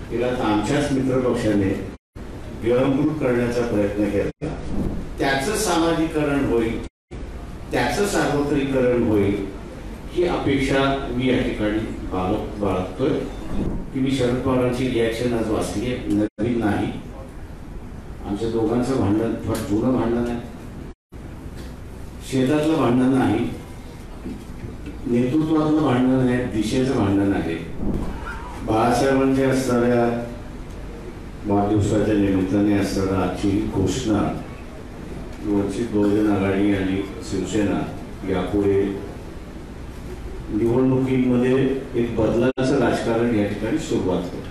तिला आमच्याच मित्रपक्षाने गिळंकृत करण्याचा प्रयत्न केला. त्याचं सामाजिकरण होईल, त्याचं सार्वत्रिकरण होईल ही अपेक्षा मी या ठिकाणी बाळगतोय. की मी शरद पवारांची रिॲक्शन आज वाचली, नवीन नाही. आमच्या दोघांचं भांडण फार जुनं भांडण आहे, शेतातलं भांडण नाही, नेतृत्वातलं भांडण आहे, दिशेचं भांडण आहे. बाळासाहेबांच्या असणाऱ्या वाढदिवसाच्या निमित्ताने असणारा आजची घोषणा वंचित बहुजन आघाडी आणि शिवसेना यापुढे निवडणुकीमध्ये एक बदलाचं राजकारण या ठिकाणी सुरुवात होते.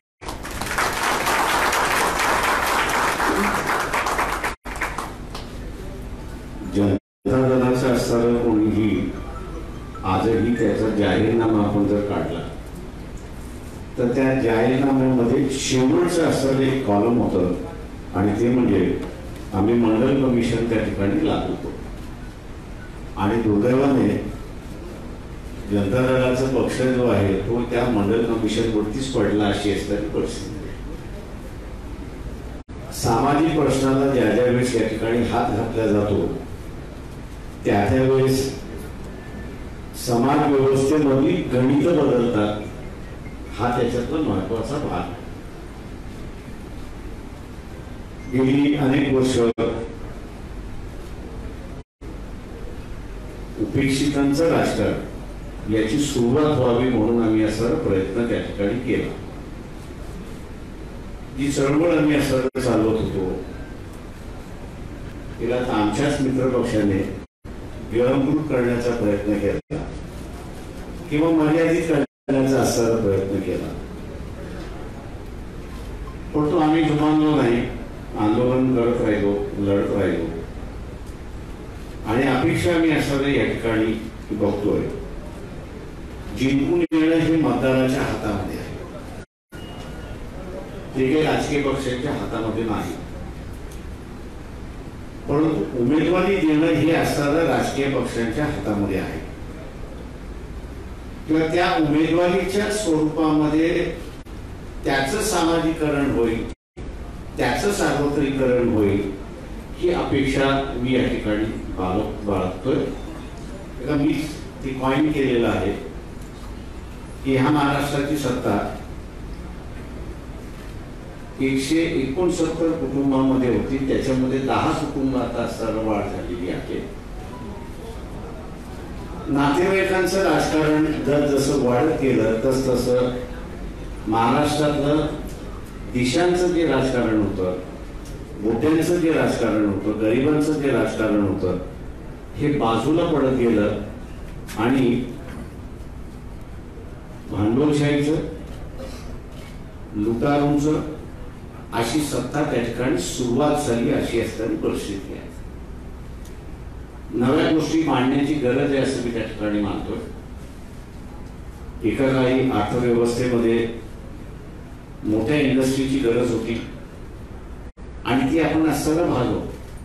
जनता दलाचं असणारं कोणीही आजही त्याचा जाहीरनामा आपण जर काढला तर त्या जाहीरनाम्यामध्ये शेवटचं असणारं एक कॉलम होतं आणि ते म्हणजे आम्ही मंडल कमिशन त्या ठिकाणी लागू करू. आणि दुर्दैवाने जनता दलाचा पक्ष जो आहे तो त्या मंडल कमिशनवरतीच पडला अशी असणारी परिस्थिती. सामाजिक प्रश्नाला ज्या ज्या वेळेस या ठिकाणी हात घातला जातो त्या त्यावेळेस समाज व्यवस्थेमधली गणित बदलतात, हा त्याच्यातला महत्वाचा भाग. गेली अनेक वर्ष उपेक्षितांचं राजकारण याची सुरुवात व्हावी म्हणून आम्ही असा प्रयत्न त्या ठिकाणी केला. जी चळवळ आम्ही असं चालवत होतो तिला आमच्याच मित्रपक्षाने गिळंकृत करण्याचा प्रयत्न केला किंवा मर्यादित करण्याचा असा प्रयत्न केला. पण तो आम्ही जुमानलो नाही, आंदोलन करत राहिलो, लढत राहिलो. आणि अपेक्षा आम्ही असं या ठिकाणी बघतोय, जिंकून येणं हे मतदाराच्या हातामध्ये आहे, ते काही राजकीय पक्षांच्या हातामध्ये नाही. परंतु उमेदवारी देणं हे असणाऱ्या राजकीय पक्षांच्या हातामध्ये आहे. किंवा त्या उमेदवारीच्या स्वरूपामध्ये त्याचं सामाजिकरण होईल, त्याचं सार्वत्रिकरण होईल ही अपेक्षा मी या ठिकाणी बाळगतोय. मी ती कॉइन केलेलं आहे की ह्या महाराष्ट्राची सत्ता 169 कुटुंबामध्ये होती, त्याच्यामध्ये 10 कुटुंब आता असताना वाढ झालेली आहे. नातेवाईकांचं राजकारण जर जसं वाढत गेलं तस तसं महाराष्ट्रातलं दिशांचं जे राजकारण होतं, मोठ्यांचं जे राजकारण होतं, गरिबांचं जे राजकारण होतं हे बाजूला पडत गेलं आणि भांडवलशाहीचं, लुटारूंचं अशी सत्ता त्या ठिकाणी सुरुवात झाली अशी असणारी परिस्थिती आहे. नव्या गोष्टी मांडण्याची गरज आहे असं मी त्या ठिकाणी मानतोय. एका काळी अर्थव्यवस्थेमध्ये मोठ्या इंडस्ट्रीची गरज होती आणि ती आपण असताना भागवतो.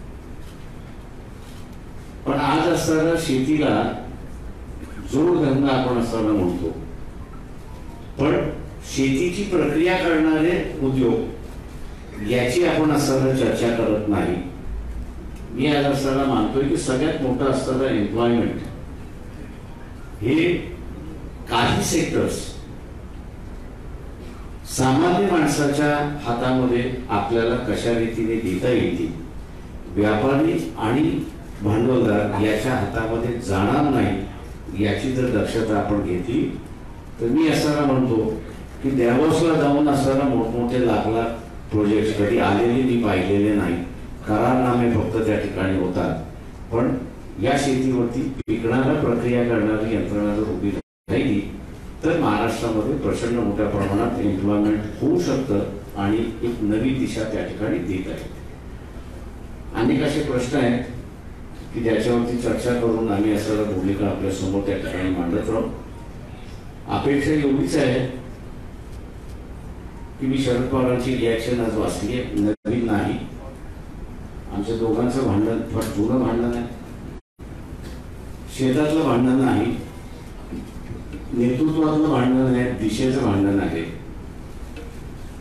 पण आज असताना शेतीला जोडधंदा आपण असताना म्हणतो, पण शेतीची प्रक्रिया करणारे उद्योग याची आपण असताना चर्चा करत नाही. मी आज असताना मानतोय की सगळ्यात मोठं असताना एम्प्लॉयमेंट हे काही सेक्टर्स सामान्य माणसाच्या हातामध्ये आपल्याला कशा रीतीने देता येतील, व्यापारी आणि भांडवलदार याच्या हातामध्ये जाणार नाही याची जर दक्षता आपण घेतली तर मी असताना म्हणतो की देवासला जाऊन असताना मोठमोठे लाख लाख प्रोजेक्ट कधी आलेले मी पाहिलेले नाही. करारनामे फक्त त्या ठिकाणी होतात, पण या शेतीवरती पिकणारा प्रक्रिया करणारी यंत्रणा जर उभी राहिली तर महाराष्ट्रामध्ये प्रचंड मोठ्या प्रमाणात एम्प्लॉयमेंट होऊ शकतं आणि एक नवी दिशा त्या ठिकाणी देत आहे. अनेक असे प्रश्न आहेत की ज्याच्यावरती चर्चा करून आम्ही असं भूमिका आपल्या समोर त्या ठिकाणी मांडत राहू. अपेक्षा एवढीच आहे की मी शरद पवारांची रिॲक्शन आज वाचली आहे, नवीन नाही. आमच्या दोघांचं भांडण फार जुनं भांडण आहे, शेतातलं भांडण नाही, नेतृत्वातलं भांडण आहे, दिशेचं भांडण आहे.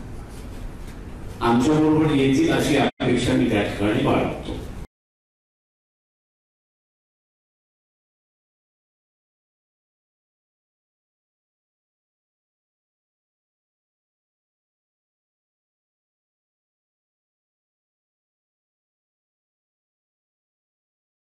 आमच्या बरोबर येतील अशी अपेक्षा मी त्या ठिकाणी बाळगतो.